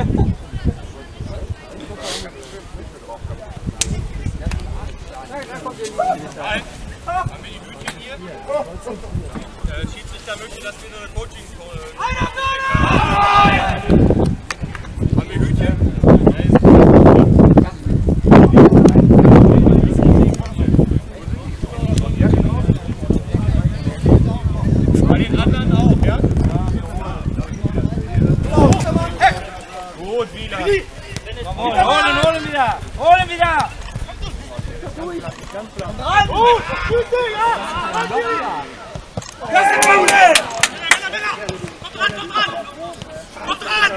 Nein. Haben wir die Hütchen hier? Schiedsrichter möchte, dass wir nur eine Coaching... Haben wir Hütchen? Bei den anderen auch, ja? Gut, wieder. Holen wieder! Holen wieder! Gut, Güte, ja! Das ist gut! Kommt ran!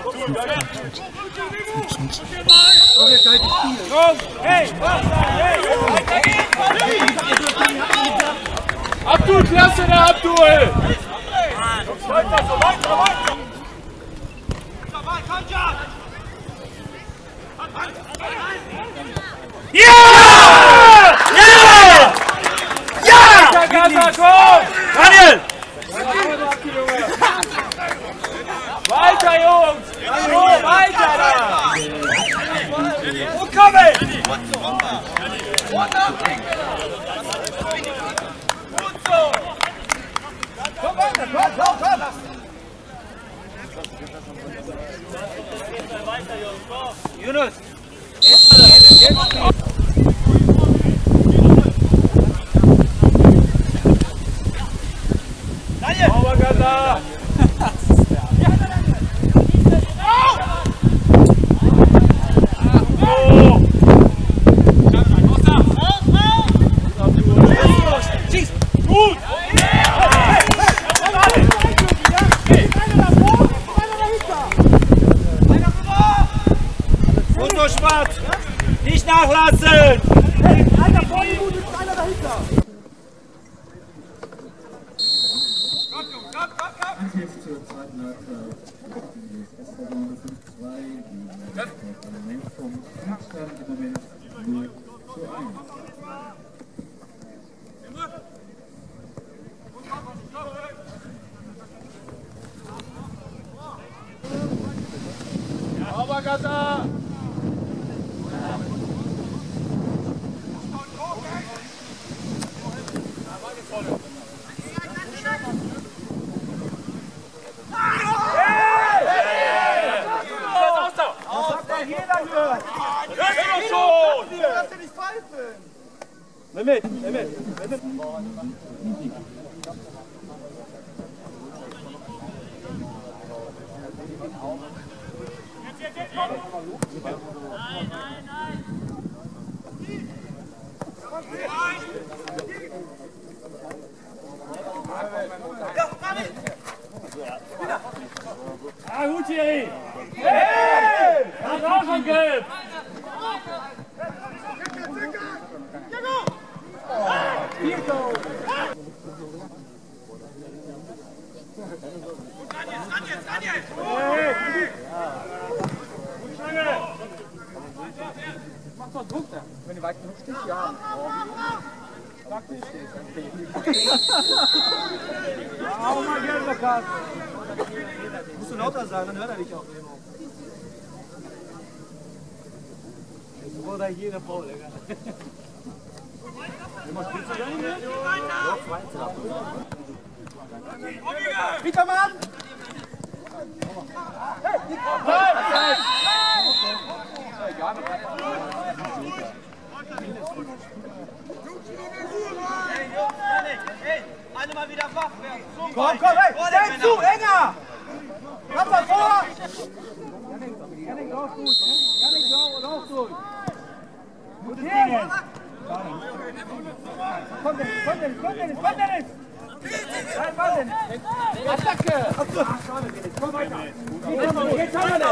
Hey! Abdul, klasse der Abdul! Weiter, so weiter! Ja! Ja! Ja! Daniel! Weiter, Jungs! Weiter da! Wo kommen? Komm weiter, komm! Yunus! Jetzt! Daniel! Aubergatter! Schieß! Gut! Foto schwarz! Nicht nachlassen! Einer vor ihm und einer dahinter! Anpfiff zur zweiten Halbzeit. Das SV 5-2, Parlament vom Spielstand im Moment 0:1. Aubergatter! Mehmet. Ah, gut, Thierry! Hey! Das ist auch schon gelb! Mach doch Druck da. Wenn du weit genug stehst, ja. Sag nicht. Hau mal gelbe Karte! Musst du lauter sagen, dann hört er dich auch. Oder jede Frau, Digga. Petermann! Hey, alle mal wieder wach werden. Komm, hey! Stell zu, enger! Lass mal vor! Janik, lauf durch! Janik, lauf durch! Gutes Ding! Komm, Dennis! Attacke! Komm weiter! Jetzt haben wir das!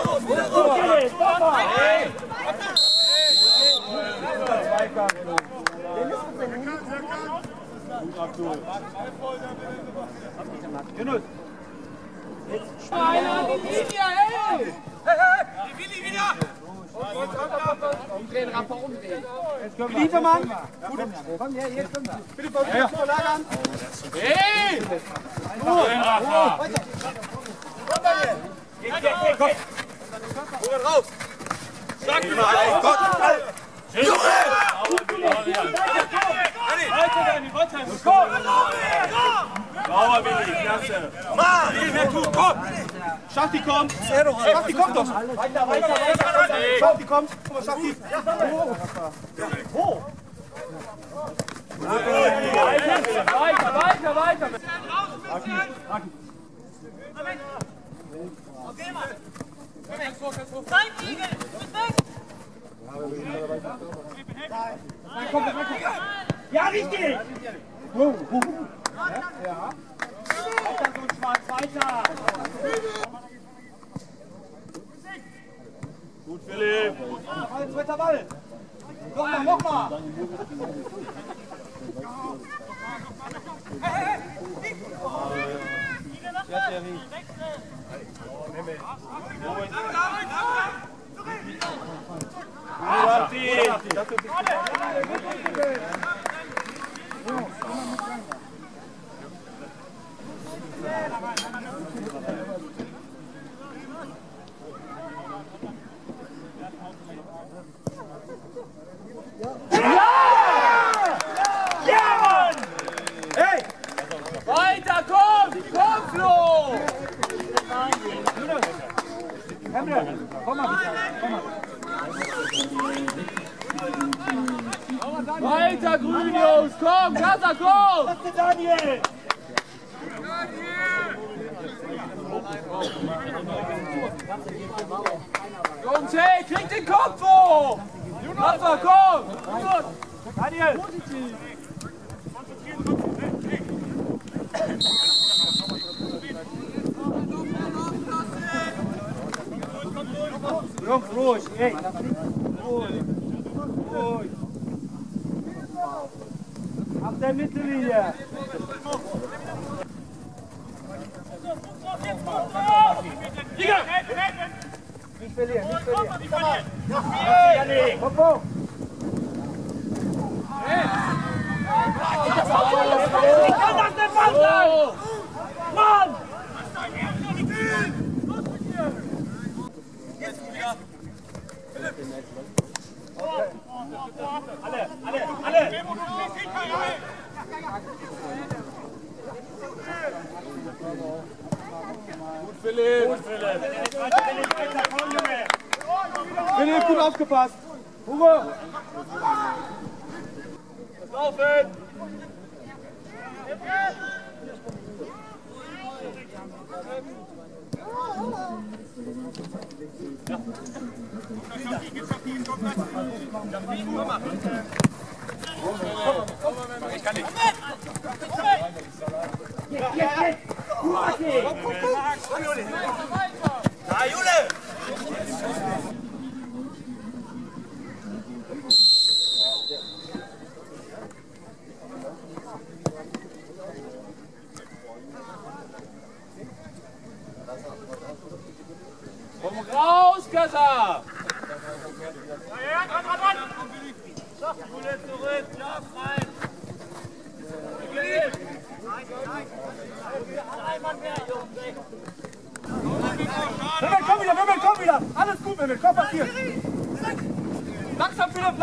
Yunus! Einer an die Linie, hey! Die Willi wieder! Umdrehen, Rampe umdrehen. Liefermann! Komm her, jetzt kommt er. Bitte vorlagern. Hey! Komm da hier! raus! Schlag ihn mal! Gott! Junge! Weiter, Dani, weiter! Komm! Sauber, Willi, klasse! Mann! Viel mehr tun, komm! Schafti kommt! Schafti kommt doch! Weiter! Schafti kommt! Schafti! Hoch! Weiter! Ja, richtig! Ja. Weiter so schwarz, weiter! Gut, Philipp! Zweiter Ball! Nochmal! Weiter, komm! Komm, Flo! Emre, komm mal bitte. Weiter, grün, Jungs! Komm, Gaza, komm! Daniel! Jungs, hey, krieg den Kopf hoch! Rafa, komm! Daniel! Jungs, ruhig, ey! Ruhig! Auf der Mittellinie! Nicht verlieren! Popo! Ich kann das nicht Mann sein! Mann! Alle! Gut, Philipp! Philipp, gut aufgepasst! Hugo! Laufen! Ich kann nicht. Da, Jule! Komm raus, Gaza! Zurück, lauf rein! Mehmet, komm wieder! Alles gut, Mehmet, komm, passiert! Langsam, Philipp!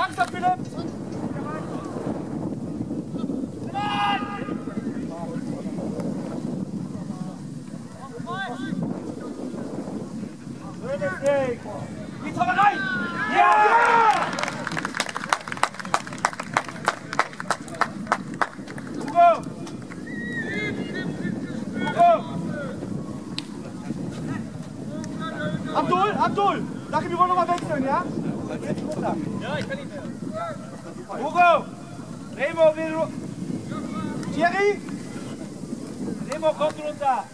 Geht's aber rein! Ja! Abdul! Sag ihm, wir wollen nochmal wechseln, ja? Ja, ich kann nicht mehr. Hugo! Remo will... Thierry! Remo kommt runter!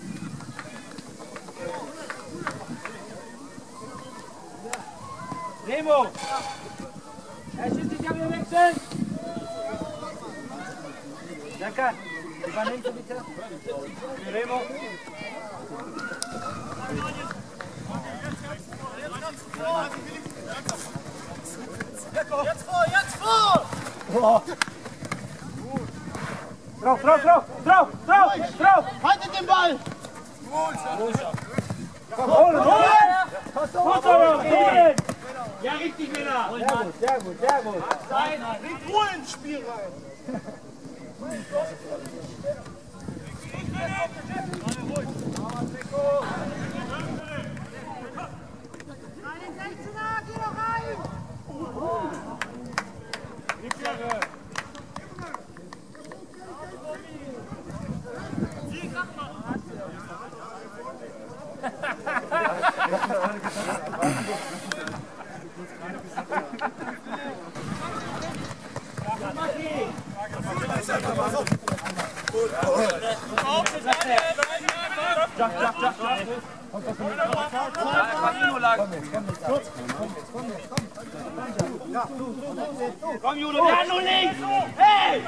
Remo! Er schießt dich, wir wechseln! Danke! Übernimmst du bitte? Remo! Jetzt vor! Oh. Drauf! Haltet den Ball! Hol! Bring Ruhe ins Spiel rein. Komm, Judo, der hat nur links! Hey!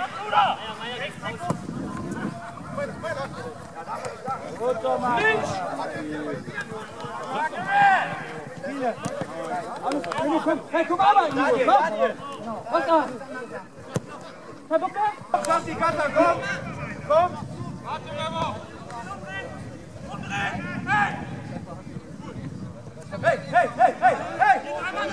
Hey, komm aber! Was da? Hey, Bock da? Schaff die Kante, komm! Komm! Warte, Remo! Hey, hey, hey, hey, hey!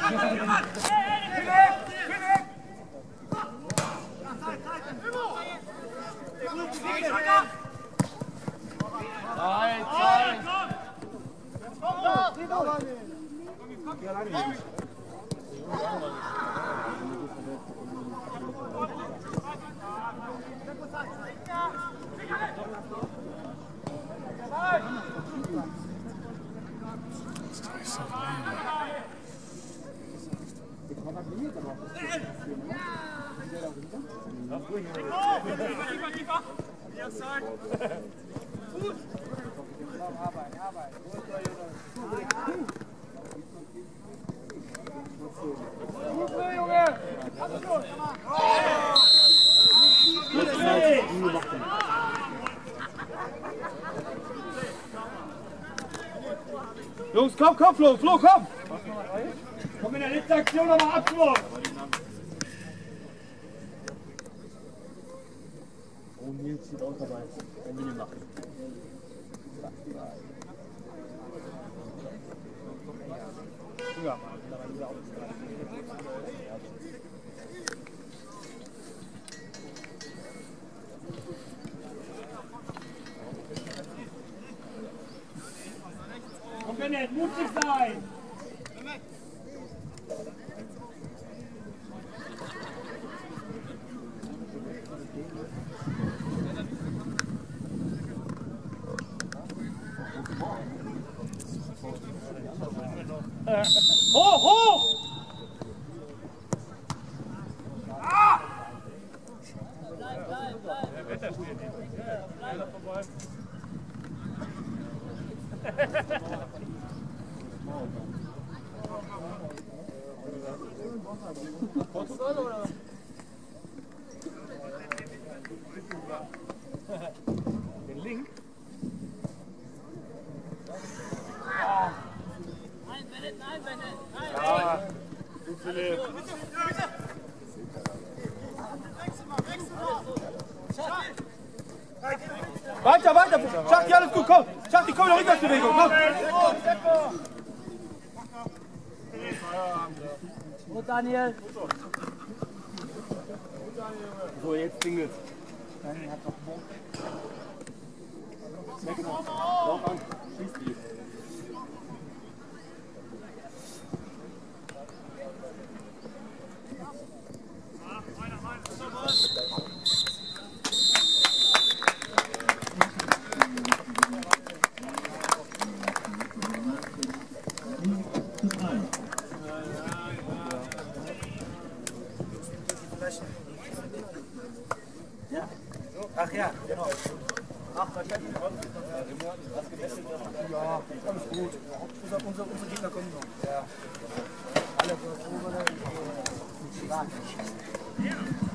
Jungs, komm, komm, Flo, Flo, komm! Komm in der letzten Aktion nochmal ab, Flo! Oh, Nils sieht auch dabei. Ein Mini machen. Komm, Bennett, mutig sein! Hoch, hoch! Ah! Den Link. Nein, Bennett! Ja, gut, Philipp. Weiter, weiter! Schachti, alles gut, komm! Schachti, komm in der Rückwärtsbewegung, komm! Gut, Daniel! So, jetzt Dingels. Lauf an, schieß die. Ach ja, genau. Ach, wahrscheinlich. Ja, alles gut. Unsere Gegner kommen noch. Ja. Alle,